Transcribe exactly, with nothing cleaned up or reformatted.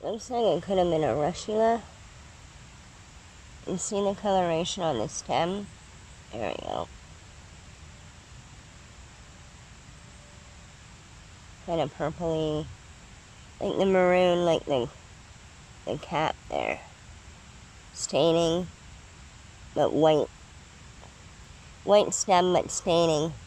Looks like it could have been a russula. You see the coloration on the stem? There we go. Kind of purpley. Like the maroon, like the, the cap there. Staining, but white. White stem, but staining.